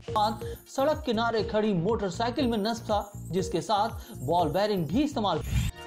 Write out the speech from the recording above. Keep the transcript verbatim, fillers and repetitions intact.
सड़क किनारे खड़ी मोटरसाइकिल में नष्ट था, जिसके साथ बॉल बेरिंग भी इस्तेमाल